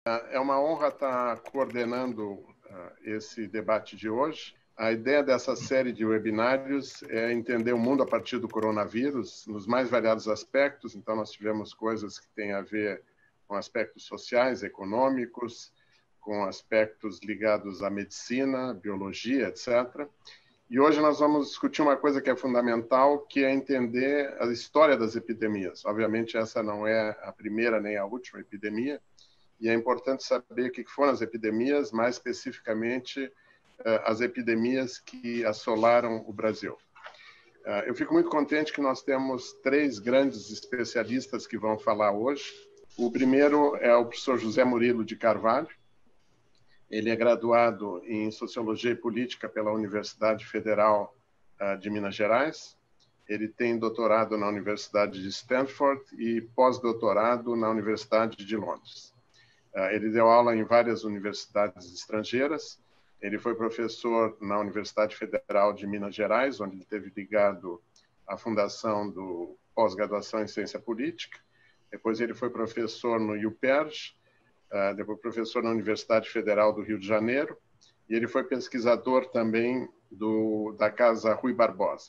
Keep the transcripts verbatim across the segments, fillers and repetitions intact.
É uma honra estar coordenando uh, esse debate de hoje. A ideia dessa série de webinários é entender o mundo a partir do coronavírus, nos mais variados aspectos. Então, nós tivemos coisas que têm a ver com aspectos sociais, econômicos, com aspectos ligados à medicina, biologia, etcétera. E hoje nós vamos discutir uma coisa que é fundamental, que é entender a história das epidemias. Obviamente, essa não é a primeira nem a última epidemia, e é importante saber o que foram as epidemias, mais especificamente as epidemias que assolaram o Brasil. Eu fico muito contente que nós temos três grandes especialistas que vão falar hoje. O primeiro é o professor José Murilo de Carvalho. Ele é graduado em Sociologia e Política pela Universidade Federal de Minas Gerais. Ele tem doutorado na Universidade de Stanford e pós-doutorado na Universidade de Londres. Ele deu aula em várias universidades estrangeiras. Ele foi professor na Universidade Federal de Minas Gerais, onde ele esteve ligado à fundação do pós-graduação em Ciência Política. Depois ele foi professor no UPERJ, depois professor na Universidade Federal do Rio de Janeiro, e ele foi pesquisador também do, da Casa Rui Barbosa.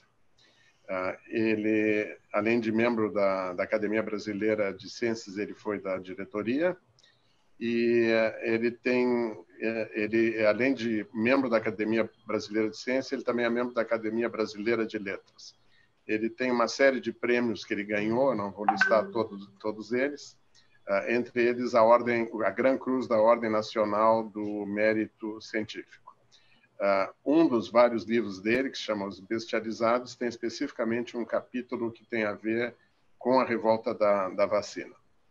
Ele, além de membro da, da Academia Brasileira de Ciências, ele foi da diretoria, e ele tem, ele, além de membro da Academia Brasileira de Ciências, ele também é membro da Academia Brasileira de Letras. Ele tem uma série de prêmios que ele ganhou, não vou listar todos, todos eles, entre eles a, ordem, a Gran Cruz da Ordem Nacional do Mérito Científico. Um dos vários livros dele, que se chama Os Bestializados, tem especificamente um capítulo que tem a ver com a revolta da, da vacina.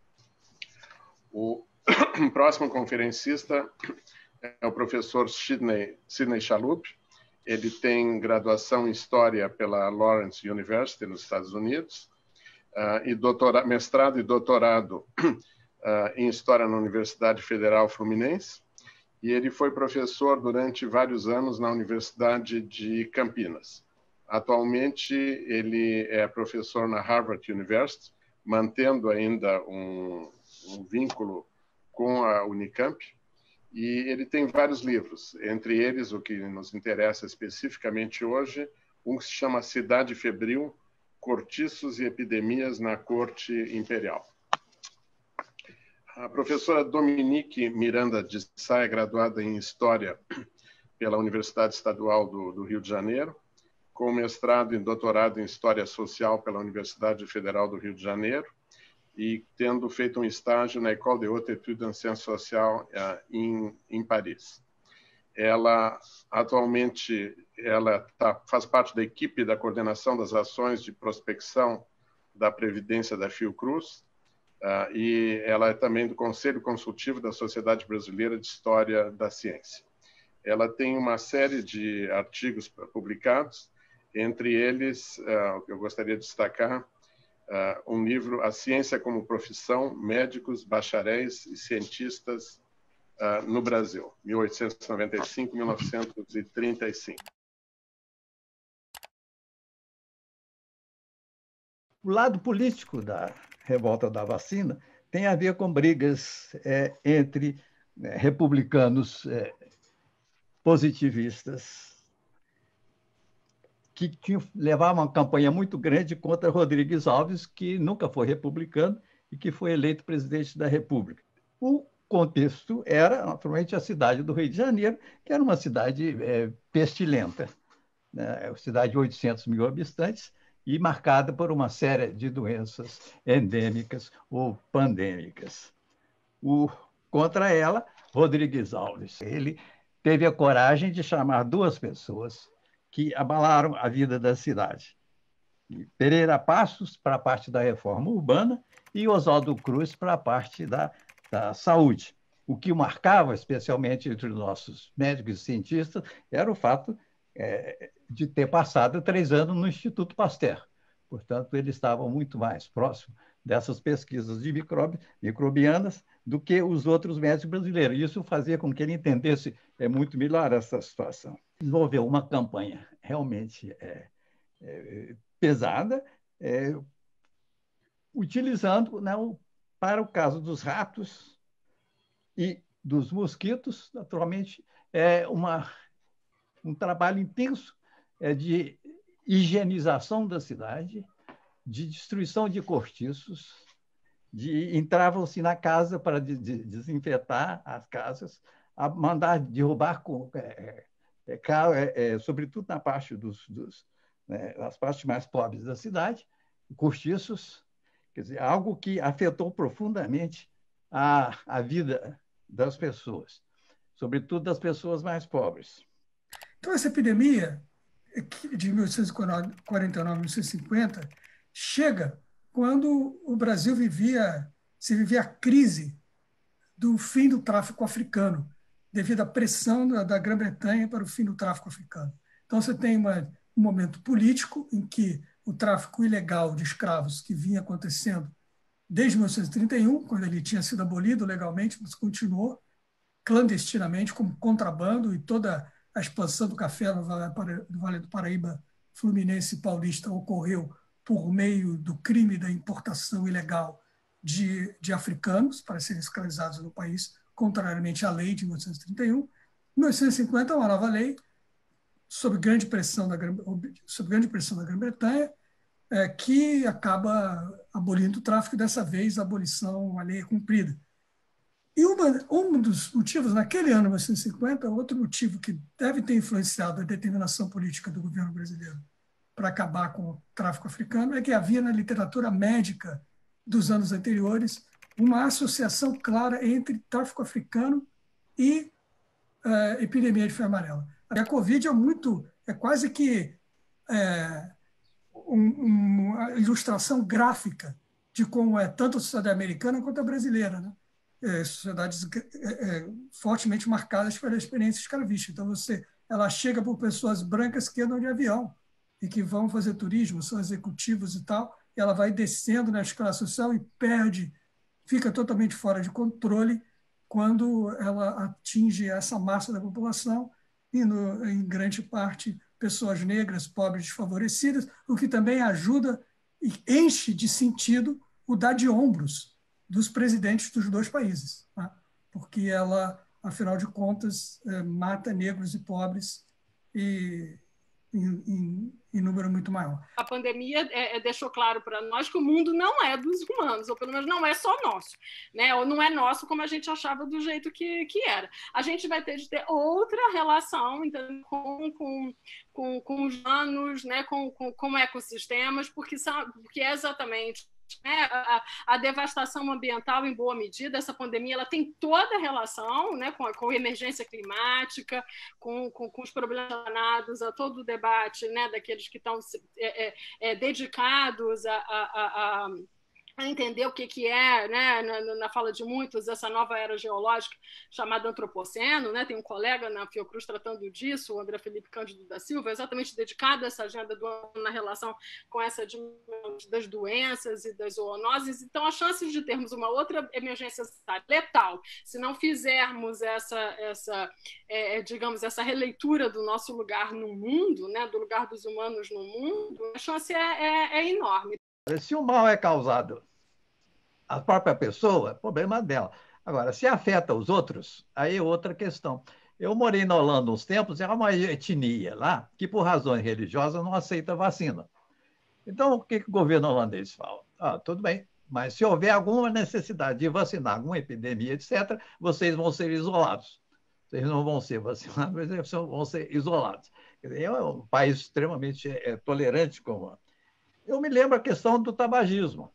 O O próximo conferencista é o professor Sidney, Sidney Chalhoub. Ele tem graduação em História pela Lawrence University, nos Estados Unidos, uh, e doutora, mestrado e doutorado uh, em História na Universidade Federal Fluminense, e ele foi professor durante vários anos na Universidade de Campinas. Atualmente, ele é professor na Harvard University, mantendo ainda um, um vínculo com a Unicamp, e ele tem vários livros, entre eles o que nos interessa especificamente hoje, um que se chama Cidade Febril, Cortiços e Epidemias na Corte Imperial. A professora Dominique Miranda de Sá é graduada em História pela Universidade Estadual do, do Rio de Janeiro, com mestrado e doutorado em História Social pela Universidade Federal do Rio de Janeiro, e tendo feito um estágio na École de Haute Étude en Sciences Sociales uh, em, em Paris. Ela, atualmente, ela tá, faz parte da equipe da coordenação das ações de prospecção da Previdência da Fiocruz, uh, e ela é também do Conselho Consultivo da Sociedade Brasileira de História da Ciência. Ela tem uma série de artigos publicados, entre eles, uh, eu gostaria de destacar, Uh, um livro, A Ciência como Profissão, Médicos, Bacharéis e Cientistas uh, no Brasil, mil oitocentos e noventa e cinco a mil novecentos e trinta e cinco. O lado político da revolta da vacina tem a ver com brigas é, entre é, republicanos é, positivistas que tinha, levava uma campanha muito grande contra Rodrigues Alves, que nunca foi republicano e que foi eleito presidente da República. O contexto era, naturalmente, a cidade do Rio de Janeiro, que era uma cidade é, pestilenta, né? Uma cidade de oitocentos mil habitantes e marcada por uma série de doenças endêmicas ou pandêmicas. O, contra ela, Rodrigues Alves. Ele teve a coragem de chamar duas pessoas que abalaram a vida da cidade. Pereira Passos, para a parte da reforma urbana, e Oswaldo Cruz, para a parte da, da saúde. O que o marcava, especialmente entre os nossos médicos e cientistas, era o fato é, de ter passado três anos no Instituto Pasteur. Portanto, eles estavam muito mais próximos dessas pesquisas de micróbios, microbianas do que os outros médicos brasileiros. Isso fazia com que ele entendesse é, muito melhor essa situação. Desenvolveu uma campanha realmente é, é, pesada, é, utilizando, né, para o caso dos ratos, e dos mosquitos, naturalmente, é uma, um trabalho intenso é, de higienização da cidade, de destruição de cortiços, de entravam-se na casa para de, de, desinfetar as casas, a mandar derrubar, com, é, é, é, sobretudo na parte dos, dos né, nas partes mais pobres da cidade, cortiços, quer dizer, algo que afetou profundamente a, a vida das pessoas, sobretudo das pessoas mais pobres. Então, essa epidemia de mil oitocentos e quarenta e nove a mil novecentos e cinquenta chega quando o Brasil vivia, se vivia a crise do fim do tráfico africano, devido à pressão da, da Grã-Bretanha para o fim do tráfico africano. Então, você tem uma, um momento político em que o tráfico ilegal de escravos que vinha acontecendo desde mil novecentos e trinta e um, quando ele tinha sido abolido legalmente, mas continuou clandestinamente como contrabando, e toda a expansão do café no Vale do Paraíba, Fluminense e Paulista ocorreu por meio do crime da importação ilegal de, de africanos para serem escravizados no país, contrariamente à lei de mil novecentos e trinta e um. Em mil novecentos e cinquenta, uma nova lei, sob grande pressão da, sob grande pressão da Grã-Bretanha, é, que acaba abolindo o tráfico, e dessa vez a abolição, a lei é cumprida. E uma, um dos motivos, naquele ano, mil novecentos e cinquenta, outro motivo que deve ter influenciado a determinação política do governo brasileiro para acabar com o tráfico africano, é que havia na literatura médica dos anos anteriores uma associação clara entre tráfico africano e uh, epidemia de febre amarela. A Covid é muito, é quase que é, um, uma ilustração gráfica de como é tanto a sociedade americana quanto a brasileira, né? É, sociedades é, é, fortemente marcadas pela experiência escravista. Então, você, ela chega por pessoas brancas que andam de avião e que vão fazer turismo, são executivos e tal, e ela vai descendo na escala social e perde, fica totalmente fora de controle quando ela atinge essa massa da população, e, no, em grande parte, pessoas negras, pobres, desfavorecidas, o que também ajuda e enche de sentido o dar de ombros dos presidentes dos dois países, tá? Porque ela, afinal de contas, mata negros e pobres e, em, em, em número muito maior. A pandemia é, é, deixou claro para nós que o mundo não é dos humanos, ou pelo menos não é só nosso, né? Ou não é nosso como a gente achava do jeito que, que era. A gente vai ter de ter outra relação, então, com, com, com, com os humanos, né? com, com, com ecossistemas, porque, são, porque é exatamente... Né, a, a devastação ambiental, em boa medida, essa pandemia ela tem toda a relação, né, com, a, com a emergência climática, com, com, com os problemas relacionados a todo o debate, né, daqueles que estão é, é, é, dedicados a, a, a, a entender o que, que é, né, na, na fala de muitos, essa nova era geológica chamada antropoceno, né? Tem um colega na Fiocruz tratando disso, o André Felipe Cândido da Silva, exatamente dedicado a essa agenda do ano na relação com essa das doenças e das zoonoses. Então, as chances de termos uma outra emergência letal, se não fizermos essa, essa é, digamos, essa releitura do nosso lugar no mundo, né, do lugar dos humanos no mundo, a chance é, é, é enorme. Se o mal é causado à própria pessoa, é problema dela. Agora, se afeta os outros, aí é outra questão. Eu morei na Holanda uns tempos, e há uma etnia lá que, por razões religiosas, não aceita vacina. Então, o que, que o governo holandês fala? Ah, tudo bem, mas se houver alguma necessidade de vacinar, alguma epidemia, etcétera, vocês vão ser isolados. Vocês não vão ser vacinados, mas vão ser isolados. É um país extremamente é, tolerante como... Eu me lembro a questão do tabagismo.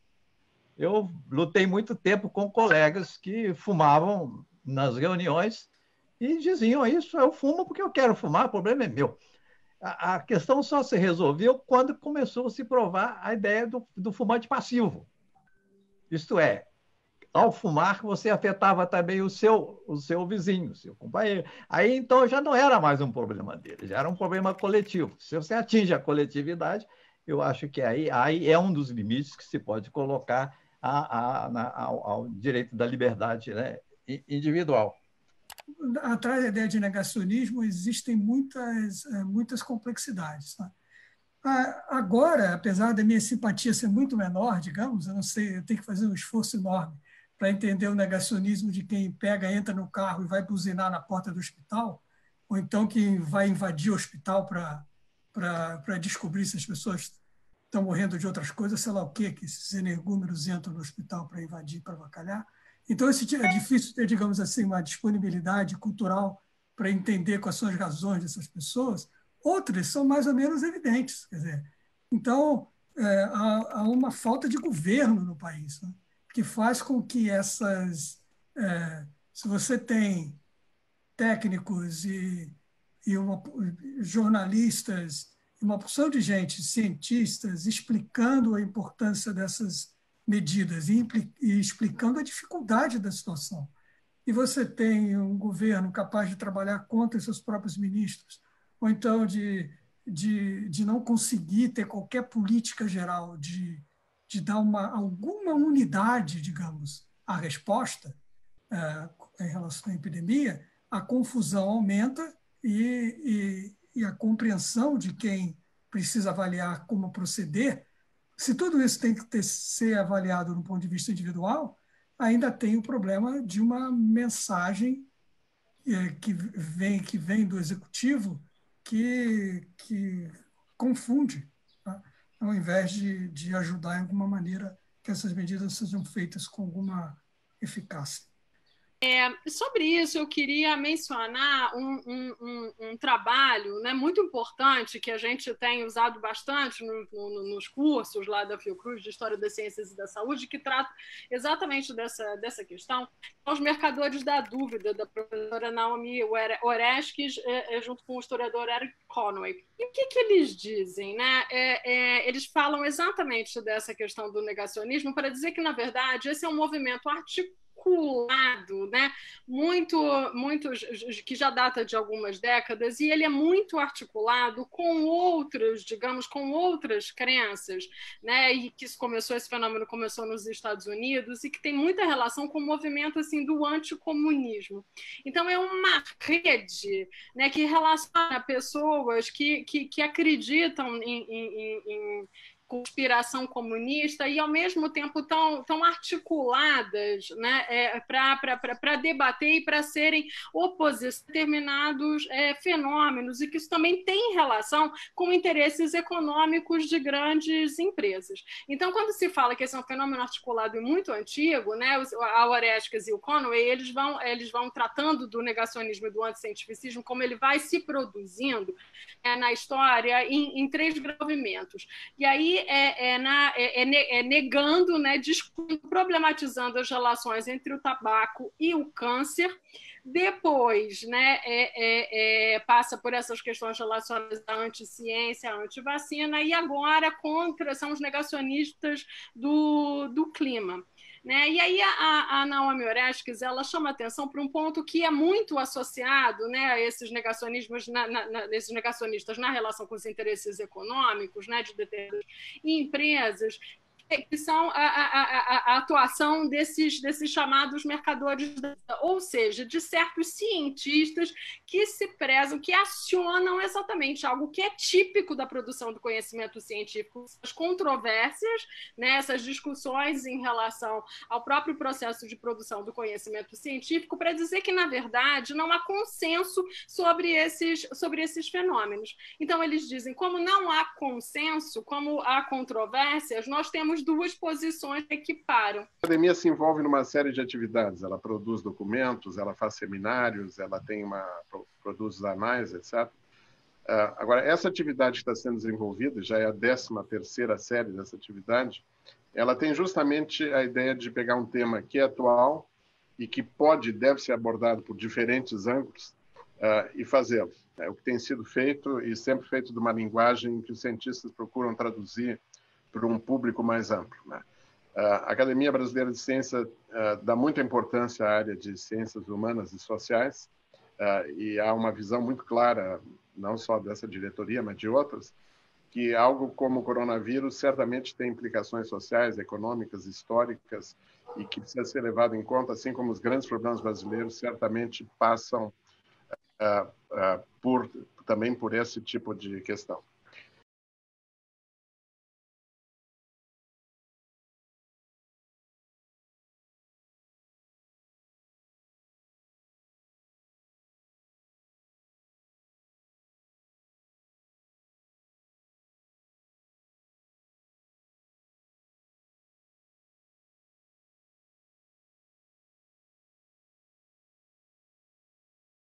Eu lutei muito tempo com colegas que fumavam nas reuniões e diziam isso, eu fumo porque eu quero fumar, o problema é meu. A, a questão só se resolveu quando começou a se provar a ideia do, do fumante passivo. Isto é, ao fumar, você afetava também o seu, o seu vizinho, o seu companheiro. Aí, então, já não era mais um problema dele, já era um problema coletivo. Se você atinge a coletividade, eu acho que aí, aí é um dos limites que se pode colocar a, a, na, ao, ao direito da liberdade, né, individual. Atrás da ideia de negacionismo existem muitas, muitas complexidades. Tá? Agora, apesar da minha simpatia ser muito menor, digamos, eu não sei, eu tenho que fazer um esforço enorme para entender o negacionismo de quem pega, entra no carro e vai buzinar na porta do hospital, ou então quem vai invadir o hospital para para descobrir se as pessoas estão morrendo de outras coisas, sei lá o quê, que esses energúmeros entram no hospital para invadir, para avacalhar. Então, esse, é difícil ter, digamos assim, uma disponibilidade cultural para entender quais são as razões dessas pessoas. Outras são mais ou menos evidentes. Quer dizer, então, é, há, há uma falta de governo no país, né, que faz com que essas... É, se você tem técnicos e, e uma, jornalistas, uma porção de gente, cientistas, explicando a importância dessas medidas e, e explicando a dificuldade da situação. E você tem um governo capaz de trabalhar contra seus próprios ministros, ou então de, de, de não conseguir ter qualquer política geral, de, de dar uma, alguma unidade, digamos, à resposta uh, em relação à epidemia, a confusão aumenta e, e, e a compreensão de quem precisa avaliar como proceder. Se tudo isso tem que ter, ser avaliado do ponto de vista individual, ainda tem o problema de uma mensagem é, que, vem, que vem do executivo que, que confunde, tá? Ao invés de, de ajudar em alguma maneira que essas medidas sejam feitas com alguma eficácia. É, sobre isso, eu queria mencionar um, um, um, um trabalho, né, muito importante que a gente tem usado bastante no, no, nos cursos lá da Fiocruz de História das Ciências e da Saúde, que trata exatamente dessa, dessa questão, os mercadores da dúvida, da professora Naomi Oreskes, é, é, junto com o historiador Eric Conway. E o que, que eles dizem? Né? É, é, eles falam exatamente dessa questão do negacionismo para dizer que, na verdade, esse é um movimento articulado, né? muito, muito, que já data de algumas décadas, e ele é muito articulado com outras, digamos, com outras crenças, né? E que isso começou, esse fenômeno começou nos Estados Unidos e que tem muita relação com o movimento assim, do anticomunismo. Então, é uma rede, né, que relaciona pessoas que, que, que acreditam em, em, em conspiração comunista e, ao mesmo tempo, tão, tão articuladas, né, é, para debater e para serem oposição a determinados é, fenômenos, e que isso também tem relação com interesses econômicos de grandes empresas. Então, quando se fala que esse é um fenômeno articulado e muito antigo, né, a Oreskes e o Conway, eles vão, eles vão tratando do negacionismo e do anticientificismo como ele vai se produzindo é, na história em, em três movimentos. E aí, É, é, na, é, é negando, né, problematizando as relações entre o tabaco e o câncer. Depois, né, é, é, é, passa por essas questões relacionadas à anticiência, à antivacina, e agora contra, são os negacionistas do, do clima. Né? E aí a, a Naomi Oreskes, ela chama atenção para um ponto que é muito associado, né, a esses negacionismos, na, na, esses negacionistas na relação com os interesses econômicos, né, de determinadas empresas, que são a, a, a, a atuação desses, desses chamados mercadores, ou seja, de certos cientistas que se prezam, que acionam exatamente algo que é típico da produção do conhecimento científico, as controvérsias, né, essas discussões em relação ao próprio processo de produção do conhecimento científico, para dizer que, na verdade, não há consenso sobre esses, sobre esses fenômenos. Então, eles dizem, como não há consenso, como há controvérsias, nós temos duas posições que equiparam. A academia se envolve numa série de atividades. Ela produz documentos, ela faz seminários, ela tem uma, produz anais, etcétera. Uh, agora, essa atividade que está sendo desenvolvida, já é a décima terceira série dessa atividade, ela tem justamente a ideia de pegar um tema que é atual e que pode, deve ser abordado por diferentes ângulos uh, e fazê-lo. É o que tem sido feito e sempre feito de uma linguagem que os cientistas procuram traduzir para um público mais amplo, né? A Academia Brasileira de Ciência uh, dá muita importância à área de ciências humanas e sociais, uh, e há uma visão muito clara, não só dessa diretoria, mas de outras, que algo como o coronavírus certamente tem implicações sociais, econômicas, históricas, e que precisa ser levado em conta, assim como os grandes problemas brasileiros certamente passam uh, uh, por, também por esse tipo de questão.